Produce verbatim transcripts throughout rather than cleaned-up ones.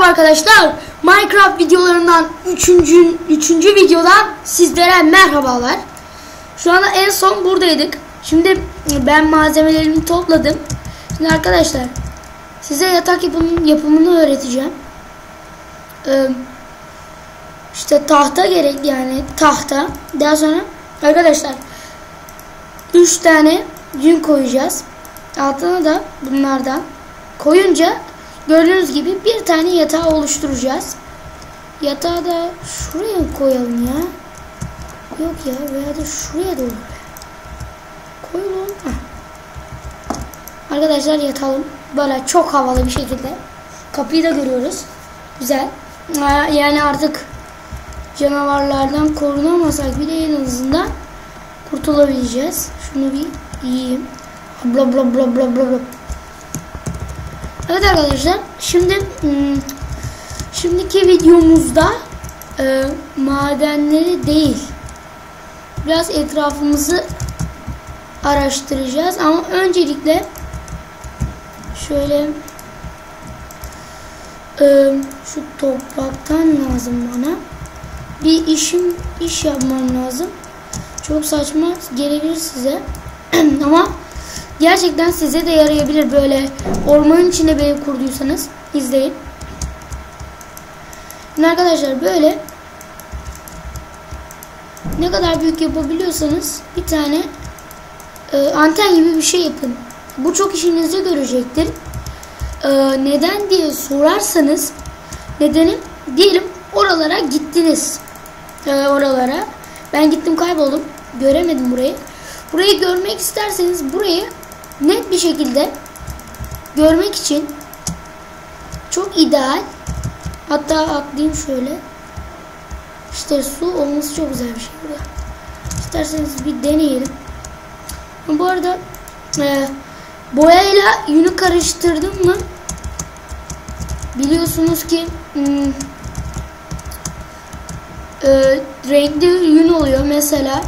Merhaba arkadaşlar. Minecraft videolarından üçüncü üçüncü videodan sizlere merhabalar. Şu anda en son buradaydık. Şimdi ben malzemelerimi topladım. Şimdi arkadaşlar size yatak yapımının yapımını öğreteceğim. Ee, işte tahta gerek, yani tahta. Daha sonra arkadaşlar üç tane yün koyacağız. Altına da bunlardan koyunca gördüğünüz gibi bir tane yatağı oluşturacağız. Yatağı da şuraya koyalım ya. Yok ya, veya da şuraya da olur. Koyalım. Arkadaşlar yatalım. Böyle çok havalı bir şekilde. Kapıyı da görüyoruz. Güzel. Yani artık canavarlardan korunamasak bile en azından kurtulabileceğiz. Şunu bir yiyeyim. Bla bla bla bla bla. Evet arkadaşlar, şimdi şimdiki videomuzda e, madenleri değil, biraz etrafımızı araştıracağız. Ama öncelikle şöyle e, şu topraktan lazım bana. Bir işim iş yapmam lazım. Çok saçma gelebilir size ama gerçekten size de yarayabilir. Böyle ormanın içinde bir ev kurduysanız izleyin. Şimdi arkadaşlar böyle ne kadar büyük yapabiliyorsanız bir tane e, anten gibi bir şey yapın. Bu çok işinize görecektir. E, neden diye sorarsanız, nedeni diyelim oralara gittiniz. E, oralara ben gittim, kayboldum, göremedim burayı. Burayı görmek isterseniz burayı net bir şekilde görmek için çok ideal. Hatta atlayayım şöyle. İşte su olması çok güzel bir şey burada. İsterseniz bir deneyelim. Bu arada e, boyayla yünü karıştırdım mı biliyorsunuz ki hmm, e, renkli yün oluyor. Mesela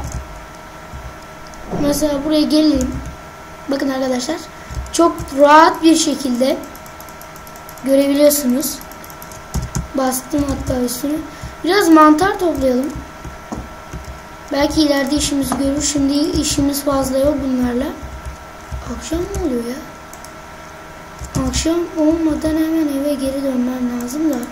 Mesela buraya gelelim. Bakın arkadaşlar, çok rahat bir şekilde görebiliyorsunuz. Bastım hatta üstüne. Biraz mantar toplayalım. Belki ileride işimizi görür. Şimdi işimiz fazla yok bunlarla. Akşam mı oluyor ya? Akşam olmadan hemen eve geri dönmem lazım da.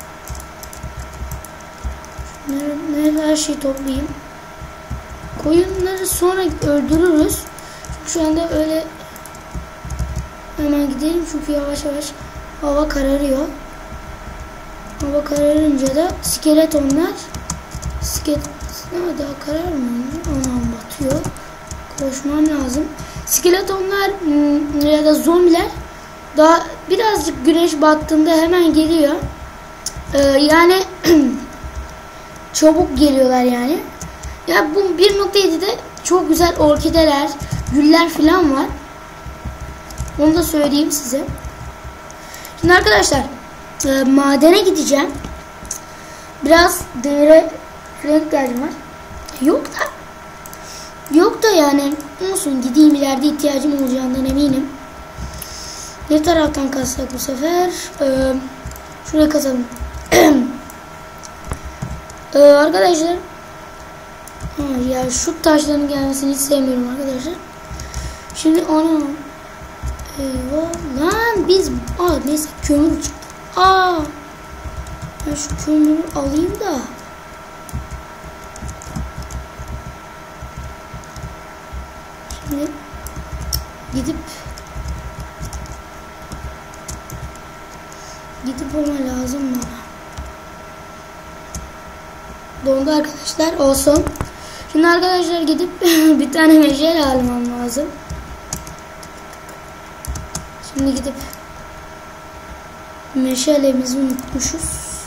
Nerede her şeyi toplayayım. Koyunları sonra öldürürüz. Şu anda öyle hemen gidelim çünkü yavaş yavaş hava kararıyor. Hava kararınca da skeletonlar skelet daha kararmıyor. Anam batıyor. Koşmam lazım. Skeletonlar ya da zombiler daha birazcık güneş battığında hemen geliyor. Ee, yani çabuk geliyorlar yani. Ya bu bir nokta yedi'de çok güzel orkideler, güller falan var. Onu da söyleyeyim size. Şimdi arkadaşlar e, madene gideceğim. Biraz demire renk ihtiyacım var. Yok da Yok da yani olsun, gideyim, ileride ihtiyacım olacağından eminim. Ne taraftan kazsak bu sefer? Ee, şuraya kazalım. ee, arkadaşlar ha, ya şu taşların gelmesini hiç sevmiyorum arkadaşlar. Şimdi onu eyvah lan biz aa neyse kömür çıktı. Aa ben şu kömürü alayım da şimdi gidip gidip ona lazım bana. Dondu arkadaşlar, olsun. Şimdi arkadaşlar gidip bir tane meşale almam lazım. Şimdi gidip meşalemizi unutmuşuz.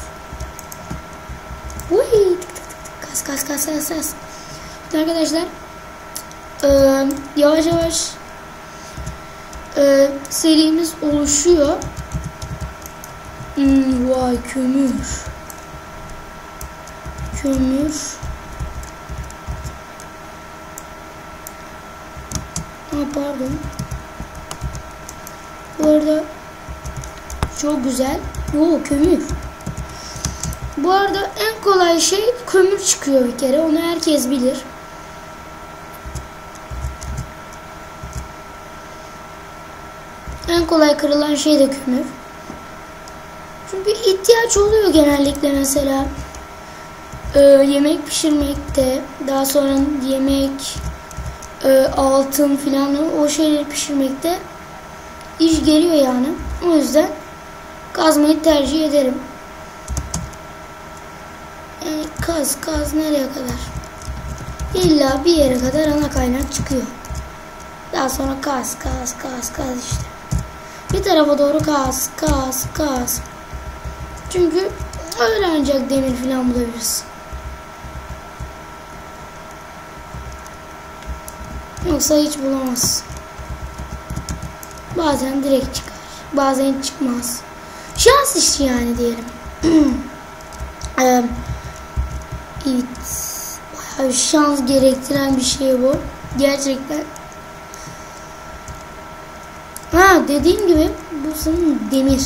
Uy, kas kas kas kas kas. Şimdi arkadaşlar e, yavaş yavaş e, serimiz oluşuyor. Hmm, vay kömür. Kömür. Aa, pardon. Bu arada çok güzel. Yo, kömür. Bu arada en kolay şey kömür çıkıyor bir kere. Onu herkes bilir. En kolay kırılan şey de kömür. Çünkü ihtiyaç oluyor genellikle mesela. Ee, yemek pişirmekte, daha sonra yemek, e, altın filan o şeyleri pişirmekte iş geliyor yani. O yüzden kazmayı tercih ederim. Yani kaz kaz nereye kadar? İlla bir yere kadar ana kaynak çıkıyor. Daha sonra kaz kaz kaz kaz işte. Bir tarafa doğru kaz kaz kaz. Çünkü öyle ancak demir filan bulabiliriz. Yoksa hiç bulamaz. Bazen direkt çıkar. Bazen çıkmaz. Şans işi yani diyelim. ee, evet. Bayağı şans gerektiren bir şey bu. Gerçekten. Ha, dediğim gibi bu sanırım demir.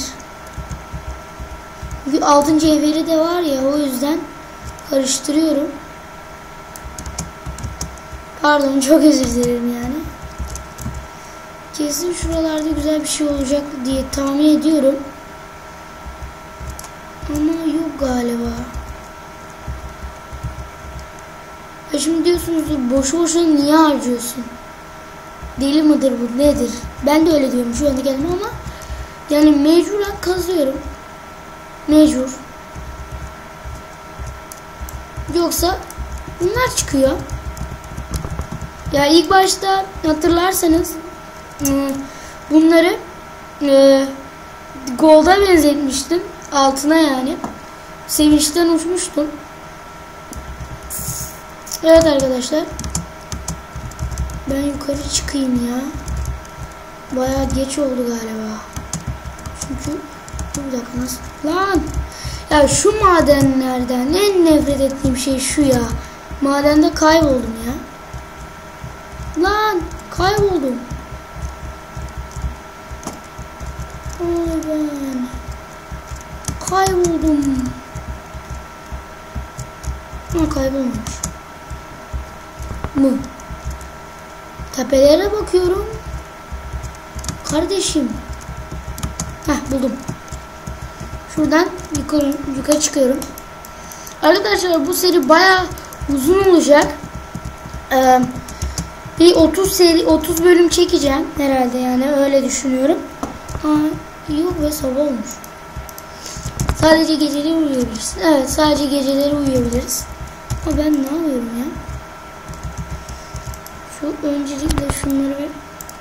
Çünkü altın cevheri de var ya, o yüzden karıştırıyorum. Pardon, çok özür dilerim yani. Kesin şuralarda güzel bir şey olacak diye tahmin ediyorum. Ama yok galiba. Ya şimdi diyorsunuz boşu boşuna niye harcıyorsun? Deli midir bu, nedir? Ben de öyle diyorum şu anda kendime ama yani mecburen kazıyorum. Mecbur. Yoksa bunlar çıkıyor. Ya ilk başta hatırlarsanız bunları e, Gold'a benzetmiştim. Altına yani. Sevinçten uçmuştum. Evet arkadaşlar. Ben yukarı çıkayım ya. Bayağı geç oldu galiba. Çünkü bir dakika, nasıl? Lan! Ya şu madenlerden en nefret ettiğim şey şu ya. Madende kayboldum ya. Lan! Kayboldum. Ay ben. Kayboldum. Ha, kaybolmamış. Mı? Tepelere bakıyorum. Kardeşim. Heh, buldum. Şuradan yukarı, yukarı çıkıyorum. Arkadaşlar bu seri bayağı uzun olacak. Ee, bir otuz seri otuz bölüm çekeceğim herhalde, yani öyle düşünüyorum. Ha, yok ve sabah olmuş. Sadece geceleri uyuyabiliriz. Evet, sadece geceleri uyuyabiliriz. Ama ben ne yapıyorum ya? Şu öncelikle şunları bir...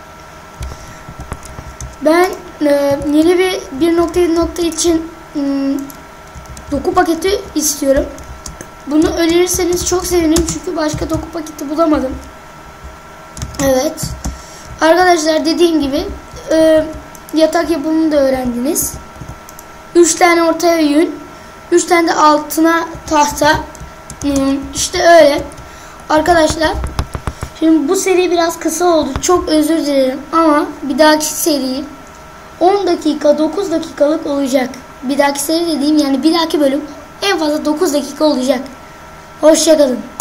Ben e, yeni bir bir nokta yedi nokta için e, doku paketi istiyorum. Bunu önerirseniz çok sevinirim çünkü başka doku paketi bulamadım. Evet. Arkadaşlar dediğim gibi e, yatak yapımını da öğrendiniz. üç tane ortaya yün, üç tane de altına tahta. E, işte öyle. Arkadaşlar şimdi bu seri biraz kısa oldu. Çok özür dilerim ama bir dahaki seri on dakika dokuz dakikalık olacak. Bir dahaki seri dediğim yani bir dahaki bölüm en fazla dokuz dakika olacak. Hoşça kalın.